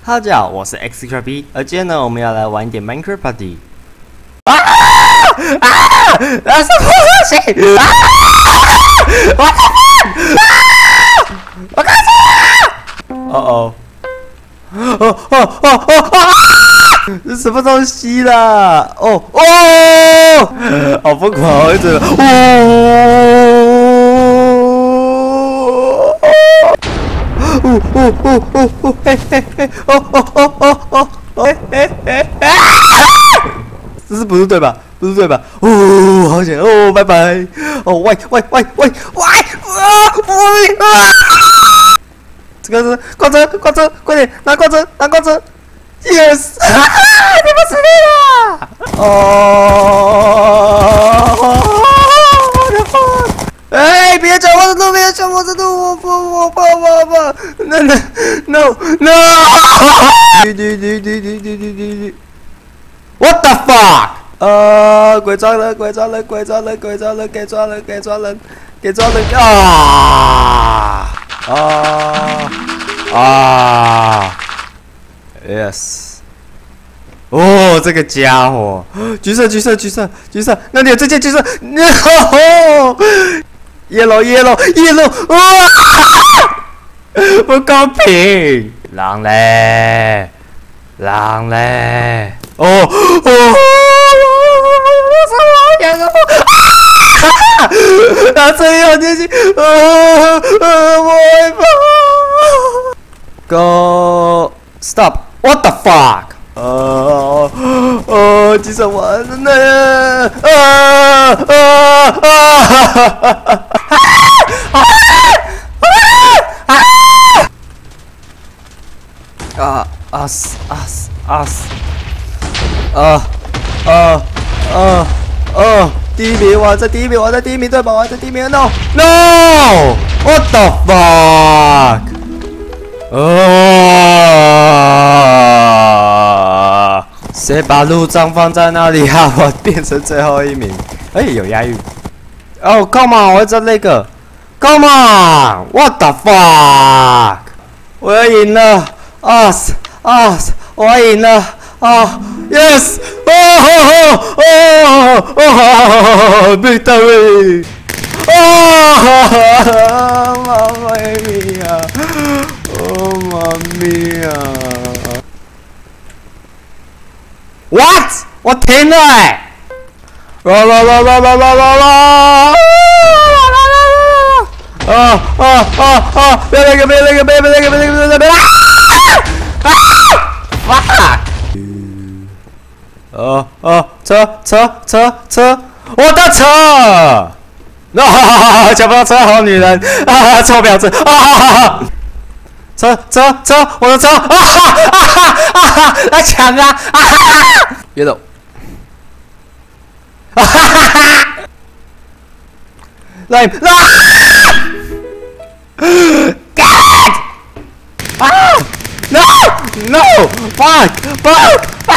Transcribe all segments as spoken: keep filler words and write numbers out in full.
大家好，我是 X Q B， 而今天呢，我们要来玩一点 Minecraft Party。啊啊！那是我谁？啊！我的妈！我告诉你！哦哦哦哦哦哦啊！这什么东西啦？哦哦！好疯狂，一直哦！哦哦哦哦哦！嘿嘿嘿！哦哦哦哦哦！嘿嘿嘿！啊！这是不是对吧？不是对吧？哦，好险！哦，拜拜！哦，喂喂喂喂喂！啊！喂啊！这个是挂车，挂车，快点拿挂车，拿挂车 ！Yes！ 啊！你们死定了！哦！我的妈！哎，别抢我的路，别抢我的路！我不，我不，我不 ！No no no no！ 滴滴滴滴滴滴滴滴 ！What the fuck！ 呃，鬼抓人，鬼抓人，鬼抓人，鬼抓人，给抓人，给抓人，给抓人！啊啊啊 ！Yes！ 哦，这个家伙，橘色，橘色，橘色，橘色，那里有这件橘色 ，no！Yellow yellow yellow！ 哇！不公平！狼嘞，狼嘞！哦哦！两个！啊！这里有电梯！啊啊！我害怕 ！Go stop！What the fuck！ 哦哦！急着玩了呢！啊啊啊！啊啊死啊死啊死！啊啊啊啊！第一名，我在第一名，我在第一名对吧？我在第一名 ，no no！What the fuck！ 哦，谁把路障放在那里啊？我变成最后一名。哎，有押韵。哦 ，Come on！ 我要在那个 ，Come on！What the fuck！ 我要赢了 ！Us us！ 我要赢了！啊 ，Yes！ 哦哦哦哦 ！Victory！ 哦，妈妈咪呀！哦，妈咪呀 ！What？ 我停了哎！啦啦啦啦啦啦啦啦！啊啊啊啊！别那个，别那个，别那个，别那个，别那个，别那个！啊！啊！哦哦，车车车车，我的车！啊！抢不到车，好女人！啊！臭婊子！啊！车车车，我的车！啊哈啊哈啊哈！来抢啊！啊哈！别走！啊哈哈哈！来啊 ！God！ 啊 ！No no fuck fuck fuck！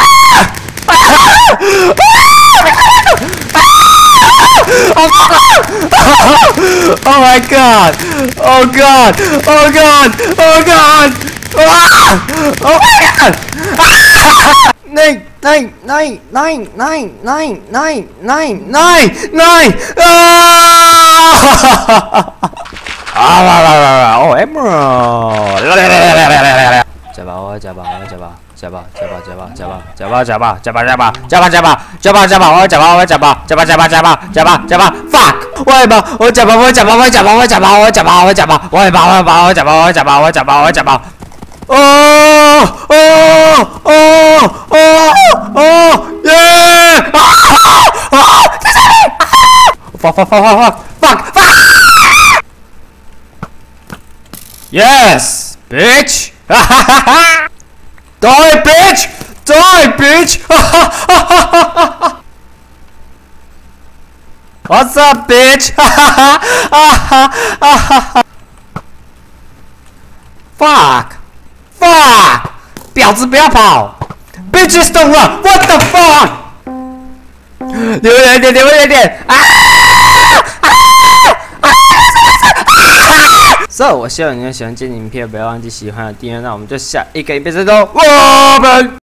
Oh my god! Oh god! Oh god! Oh god! Oh my god! Nine nine nine nine nine nine nine nine nine nine! Ah! Oh emerald! 加吧，我加吧，我加吧，加吧，加吧，加吧，加吧，加吧，加吧，加吧，加吧，加吧，加吧，加吧，加吧，我加吧，我加吧，加吧，加吧，加吧，加吧，加吧 ，fuck！ 我吧，我加吧，我加吧，我加吧，我加吧，我加吧，我加吧，我吧，我吧，我加吧，我加吧，我加吧，我加吧。哦哦哦哦哦耶！啊啊！在这里！fuck fuck fuck fuck fuck fuck！ Yes, bitch！ 哈哈哈哈 ！Die, bitch! Die, bitch! 哈哈哈哈哈哈 ！What's up, bitch? 哈哈哈哈哈哈 ！Fuck! Fuck! 婊子不要跑 ！Bitches don't run! What the fuck? 离我远点，离我远点！啊啊啊！ So， 我希望你们喜欢今天影片，不要忘记喜欢和订阅。那我们就下一个影片再见，我们。